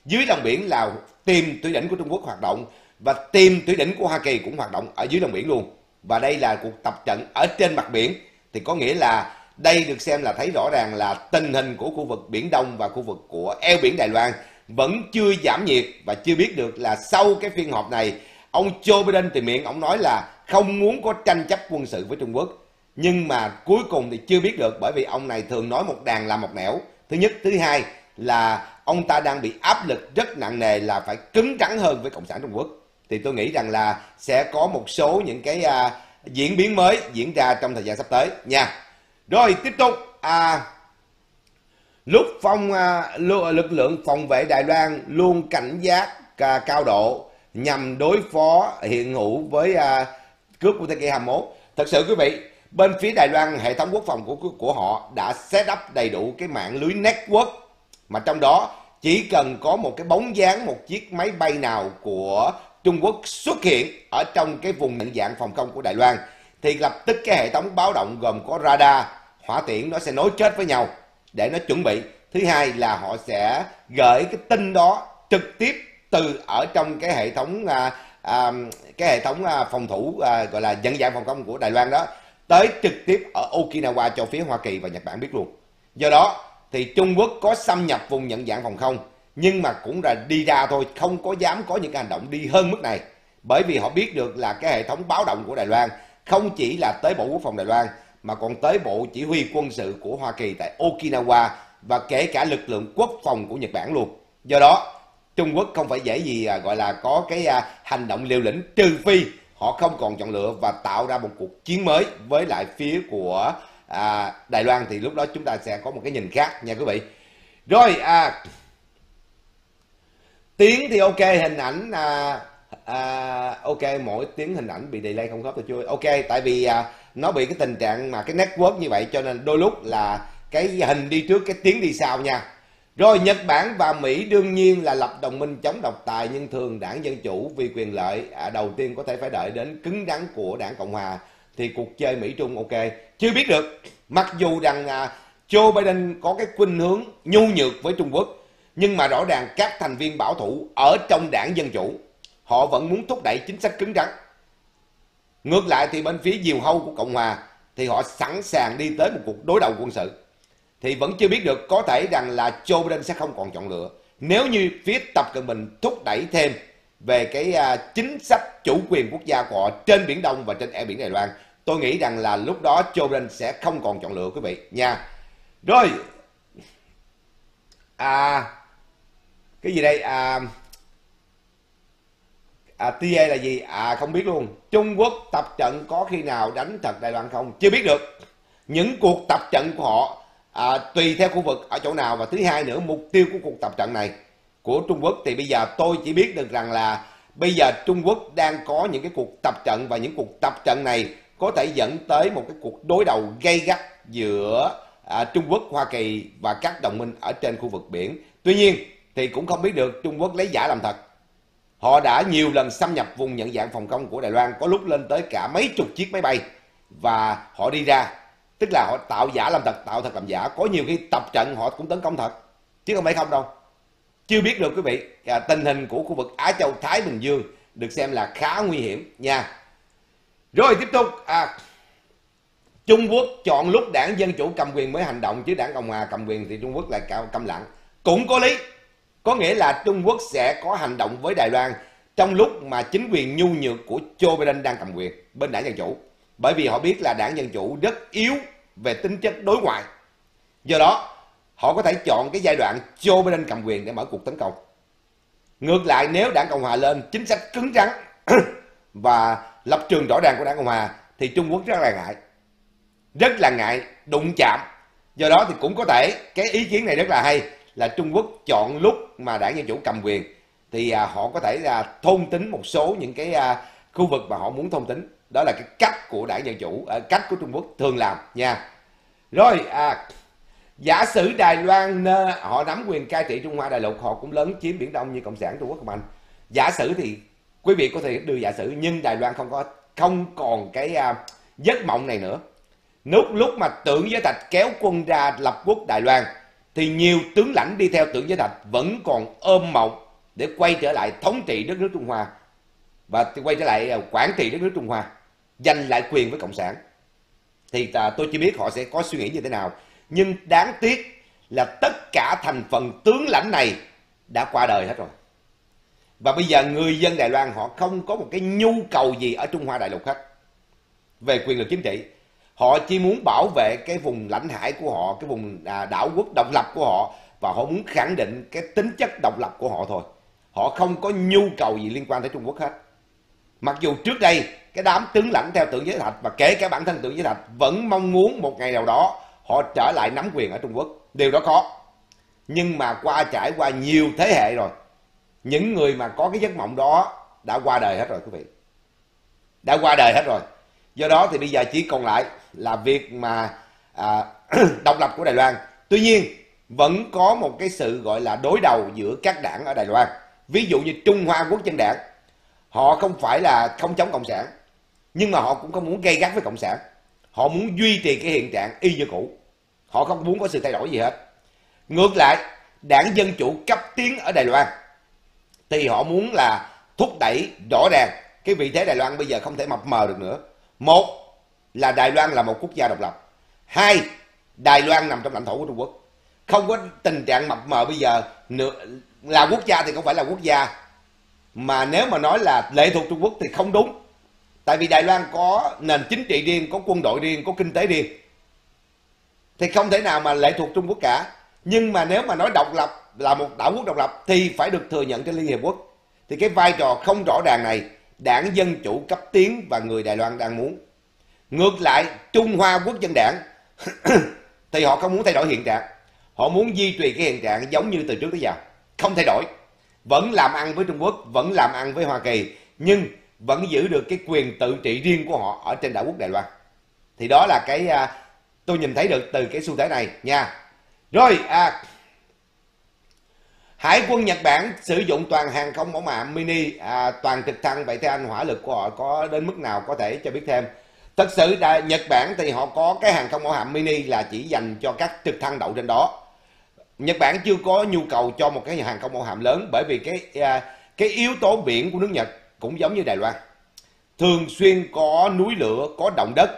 dưới lòng biển là team thủy đỉnh của Trung Quốc hoạt động và team thủy đỉnh của Hoa Kỳ cũng hoạt động ở dưới lòng biển luôn. Và đây là cuộc tập trận ở trên mặt biển, thì có nghĩa là đây được xem là thấy rõ ràng là tình hình của khu vực Biển Đông và khu vực của eo biển Đài Loan vẫn chưa giảm nhiệt, và chưa biết được là sau cái phiên họp này, ông Joe Biden thì miệng ông nói là không muốn có tranh chấp quân sự với Trung Quốc, nhưng mà cuối cùng thì chưa biết được, bởi vì ông này thường nói một đàn làm một nẻo. Thứ nhất, thứ hai là ông ta đang bị áp lực rất nặng nề là phải cứng rắn hơn với Cộng sản Trung Quốc. Thì tôi nghĩ rằng là sẽ có một số những cái à, diễn biến mới diễn ra trong thời gian sắp tới nha. Rồi tiếp tục, à, lúc phong à, lực lượng phòng vệ Đài Loan luôn cảnh giác à, cao độ nhằm đối phó hiện hữu với à, cướp của thế kỷ hai mươi mốt. Thật sự quý vị, bên phía Đài Loan, hệ thống quốc phòng của của họ đã set up đầy đủ cái mạng lưới network, mà trong đó chỉ cần có một cái bóng dáng một chiếc máy bay nào của Trung Quốc xuất hiện ở trong cái vùng nhận dạng phòng không của Đài Loan thì lập tức cái hệ thống báo động gồm có radar, hỏa tiễn nó sẽ nối kết với nhau để nó chuẩn bị. Thứ hai là họ sẽ gửi cái tin đó trực tiếp từ ở trong cái hệ thống à, à, cái hệ thống à, phòng thủ à, gọi là nhận dạng phòng không của Đài Loan đó tới trực tiếp ở Okinawa cho phía Hoa Kỳ và Nhật Bản biết luôn. Do đó thì Trung Quốc có xâm nhập vùng nhận dạng phòng không, nhưng mà cũng là đi ra thôi, không có dám có những cái hành động đi hơn mức này, bởi vì họ biết được là cái hệ thống báo động của Đài Loan không chỉ là tới Bộ Quốc phòng Đài Loan mà còn tới Bộ Chỉ huy quân sự của Hoa Kỳ tại Okinawa và kể cả lực lượng quốc phòng của Nhật Bản luôn. Do đó Trung Quốc không phải dễ gì à, gọi là có cái à, hành động liều lĩnh, trừ phi họ không còn chọn lựa và tạo ra một cuộc chiến mới với lại phía của à, Đài Loan, thì lúc đó chúng ta sẽ có một cái nhìn khác nha quý vị. Rồi à, tiếng thì ok, hình ảnh à, à, ok, mỗi tiếng hình ảnh bị delay không khớp tôi chưa ok, tại vì à, nó bị cái tình trạng mà cái network như vậy cho nên đôi lúc là cái hình đi trước cái tiếng đi sau nha. Rồi Nhật Bản và Mỹ đương nhiên là lập đồng minh chống độc tài, nhưng thường đảng Dân Chủ vì quyền lợi à, đầu tiên có thể phải đợi đến cứng rắn của đảng Cộng Hòa, thì cuộc chơi Mỹ Trung ok chưa biết được. Mặc dù rằng à, Joe Biden có cái khuynh hướng nhu nhược với Trung Quốc, nhưng mà rõ ràng các thành viên bảo thủ ở trong đảng Dân Chủ họ vẫn muốn thúc đẩy chính sách cứng rắn. Ngược lại thì bên phía diều hâu của Cộng Hòa thì họ sẵn sàng đi tới một cuộc đối đầu quân sự. Thì vẫn chưa biết được, có thể rằng là Joe Biden sẽ không còn chọn lựa nếu như phía Tập Cận Bình thúc đẩy thêm về cái uh, chính sách chủ quyền quốc gia của họ trên Biển Đông và trên eo biển Đài Loan. Tôi nghĩ rằng là lúc đó Joe Biden sẽ không còn chọn lựa quý vị nha. Rồi à, cái gì đây à, à tê a là gì à không biết luôn. Trung Quốc tập trận có khi nào đánh thật Đài Loan không, chưa biết được. Những cuộc tập trận của họ à, tùy theo khu vực ở chỗ nào, và thứ hai nữa mục tiêu của cuộc tập trận này của Trung Quốc thì bây giờ tôi chỉ biết được rằng là bây giờ Trung Quốc đang có những cái cuộc tập trận, và những cuộc tập trận này có thể dẫn tới một cái cuộc đối đầu gay gắt giữa à, Trung Quốc, Hoa Kỳ và các đồng minh ở trên khu vực biển. Tuy nhiên thì cũng không biết được Trung Quốc lấy giả làm thật. Họ đã nhiều lần xâm nhập vùng nhận dạng phòng không của Đài Loan, có lúc lên tới cả mấy chục chiếc máy bay, và họ đi ra, tức là họ tạo giả làm thật, tạo thật làm giả. Có nhiều khi tập trận họ cũng tấn công thật, chứ không phải không đâu. Chưa biết được quý vị, à, tình hình của khu vực Á Châu Thái Bình Dương được xem là khá nguy hiểm nha. Rồi tiếp tục, à, Trung Quốc chọn lúc đảng Dân Chủ cầm quyền mới hành động, chứ đảng Cộng Hòa cầm quyền thì Trung Quốc lại câm lặng. Cũng có lý, có nghĩa là Trung Quốc sẽ có hành động với Đài Loan trong lúc mà chính quyền nhu nhược của Joe Biden đang cầm quyền bên đảng Dân Chủ. Bởi vì họ biết là đảng Dân Chủ rất yếu về tính chất đối ngoại. Do đó họ có thể chọn cái giai đoạn Joe Biden cầm quyền để mở cuộc tấn công. Ngược lại, nếu đảng Cộng Hòa lên chính sách cứng rắn và lập trường rõ ràng của đảng Cộng Hòa thì Trung Quốc rất là ngại, rất là ngại đụng chạm. Do đó thì cũng có thể, cái ý kiến này rất là hay, là Trung Quốc chọn lúc mà đảng Dân Chủ cầm quyền thì à, họ có thể là thôn tính một số những cái à, khu vực mà họ muốn thôn tính. Đó là cái cách của đảng Dân Chủ, à, cách của Trung Quốc thường làm nha. Rồi à, giả sử Đài Loan họ nắm quyền cai trị Trung Hoa đại lục, họ cũng lớn chiếm Biển Đông như Cộng sản Trung Quốc của anh. Giả sử thì quý vị có thể đưa giả sử, nhưng Đài Loan không có không còn cái à, giấc mộng này nữa. Lúc lúc mà Tưởng Giới Thạch kéo quân ra lập quốc Đài Loan thì nhiều tướng lãnh đi theo Tưởng Giới Thạch vẫn còn ôm mộng để quay trở lại thống trị đất nước Trung Hoa và quay trở lại quản trị đất nước Trung Hoa, giành lại quyền với Cộng sản. Thì à, tôi chỉ biết họ sẽ có suy nghĩ như thế nào. Nhưng đáng tiếc là tất cả thành phần tướng lãnh này đã qua đời hết rồi. Và bây giờ người dân Đài Loan họ không có một cái nhu cầu gì ở Trung Hoa đại lục hết về quyền lực chính trị. Họ chỉ muốn bảo vệ cái vùng lãnh hải của họ, cái vùng à, đảo quốc độc lập của họ, và họ muốn khẳng định cái tính chất độc lập của họ thôi. Họ không có nhu cầu gì liên quan tới Trung Quốc hết. Mặc dù trước đây cái đám tướng lãnh theo Tưởng Giới Thạch và kể cả bản thân Tưởng Giới Thạch vẫn mong muốn một ngày nào đó họ trở lại nắm quyền ở Trung Quốc, điều đó có. Nhưng mà qua trải qua nhiều thế hệ rồi, những người mà có cái giấc mộng đó đã qua đời hết rồi quý vị. Đã qua đời hết rồi. Do đó thì bây giờ chỉ còn lại là việc mà à, độc lập của Đài Loan. Tuy nhiên vẫn có một cái sự gọi là đối đầu giữa các đảng ở Đài Loan. Ví dụ như Trung Hoa Quốc dân đảng, họ không phải là không chống Cộng sản, nhưng mà họ cũng không muốn gây gắt với Cộng sản. Họ muốn duy trì cái hiện trạng y như cũ. Họ không muốn có sự thay đổi gì hết. Ngược lại, đảng Dân Chủ cấp tiến ở Đài Loan thì họ muốn là thúc đẩy rõ ràng cái vị thế Đài Loan bây giờ không thể mập mờ được nữa. Một là Đài Loan là một quốc gia độc lập. Hai, Đài Loan nằm trong lãnh thổ của Trung Quốc. Không có tình trạng mập mờ bây giờ là quốc gia thì không phải là quốc gia. Mà nếu mà nói là lệ thuộc Trung Quốc thì không đúng. Tại vì Đài Loan có nền chính trị riêng, có quân đội riêng, có kinh tế riêng, thì không thể nào mà lệ thuộc Trung Quốc cả. Nhưng mà nếu mà nói độc lập là một đảo quốc độc lập thì phải được thừa nhận trên Liên Hiệp Quốc. Thì cái vai trò không rõ ràng này đảng Dân Chủ cấp tiến và người Đài Loan đang muốn. Ngược lại Trung Hoa Quốc dân đảng thì họ không muốn thay đổi hiện trạng. Họ muốn duy trì cái hiện trạng giống như từ trước tới giờ, không thay đổi. Vẫn làm ăn với Trung Quốc, vẫn làm ăn với Hoa Kỳ, nhưng vẫn giữ được cái quyền tự trị riêng của họ ở trên đảo quốc Đài Loan. Thì đó là cái uh, tôi nhìn thấy được từ cái xu thế này nha. Rồi à, Hải quân Nhật Bản sử dụng toàn hàng không mẫu hạm mini, à, toàn trực thăng. Vậy theo anh hỏa lực của họ có đến mức nào, có thể cho biết thêm? Thật sự là Nhật Bản thì họ có cái hàng không mẫu hạm mini là chỉ dành cho các trực thăng đậu trên đó. Nhật Bản chưa có nhu cầu cho một cái hàng không mẫu hạm lớn, bởi vì cái à, cái yếu tố biển của nước Nhật cũng giống như Đài Loan, thường xuyên có núi lửa, có động đất.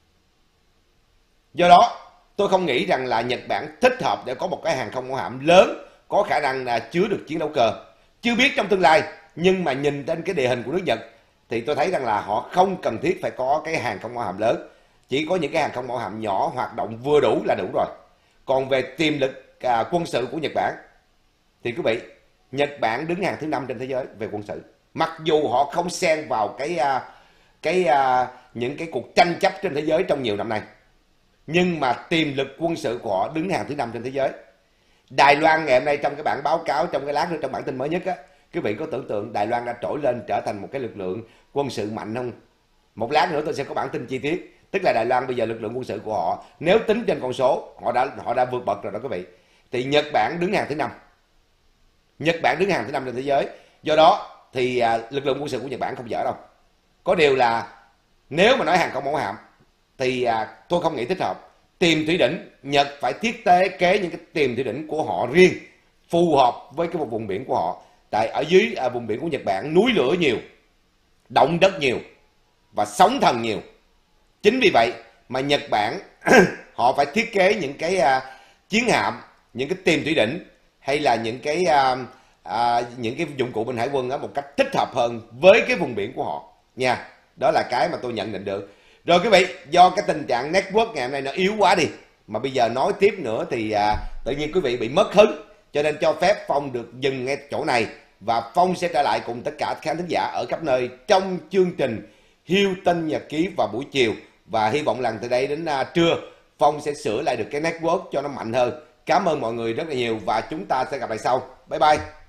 Do đó tôi không nghĩ rằng là Nhật Bản thích hợp để có một cái hàng không mẫu hạm lớn có khả năng là chứa được chiến đấu cơ. Chưa biết trong tương lai, nhưng mà nhìn trên cái địa hình của nước Nhật thì tôi thấy rằng là họ không cần thiết phải có cái hàng không mẫu hạm lớn. Chỉ có những cái hàng không mẫu hạm nhỏ hoạt động vừa đủ là đủ rồi. Còn về tiềm lực à, quân sự của Nhật Bản thì quý vị, Nhật Bản đứng hàng thứ năm trên thế giới về quân sự. Mặc dù họ không xen vào cái à, cái à, những cái cuộc tranh chấp trên thế giới trong nhiều năm nay, nhưng mà tiềm lực quân sự của họ đứng hàng thứ năm trên thế giới. Đài Loan ngày hôm nay trong cái bản báo cáo, trong cái lát nữa, trong bản tin mới nhất á, quý vị có tưởng tượng Đài Loan đã trỗi lên trở thành một cái lực lượng quân sự mạnh không? Một lát nữa tôi sẽ có bản tin chi tiết. Tức là Đài Loan bây giờ lực lượng quân sự của họ, nếu tính trên con số, họ đã họ đã vượt bậc rồi đó quý vị. Thì Nhật Bản đứng hàng thứ năm. Nhật Bản đứng hàng thứ năm trên thế giới. Do đó thì à, lực lượng quân sự của Nhật Bản không dở đâu. Có điều là nếu mà nói hàng không mẫu hạm thì à, tôi không nghĩ thích hợp. Tiềm thủy đỉnh, Nhật phải thiết kế kế những cái tiềm thủy đỉnh của họ riêng, phù hợp với cái vùng biển của họ. Tại ở dưới à, vùng biển của Nhật Bản núi lửa nhiều, động đất nhiều và sóng thần nhiều. Chính vì vậy mà Nhật Bản họ phải thiết kế những cái à, chiến hạm, những cái tiềm thủy đỉnh hay là những cái à, à, những cái dụng cụ bên hải quân đó một cách thích hợp hơn với cái vùng biển của họ nha. Đó là cái mà tôi nhận định được. Rồi quý vị, do cái tình trạng network ngày hôm nay nó yếu quá đi, mà bây giờ nói tiếp nữa thì à, tự nhiên quý vị bị mất hứng, cho nên cho phép Phong được dừng ngay chỗ này, và Phong sẽ trở lại cùng tất cả khán thính giả ở khắp nơi trong chương trình Hiếu Tinh Nhật Ký vào buổi chiều. Và hy vọng lần từ đây đến à, trưa Phong sẽ sửa lại được cái network cho nó mạnh hơn. Cảm ơn mọi người rất là nhiều và chúng ta sẽ gặp lại sau. Bye bye.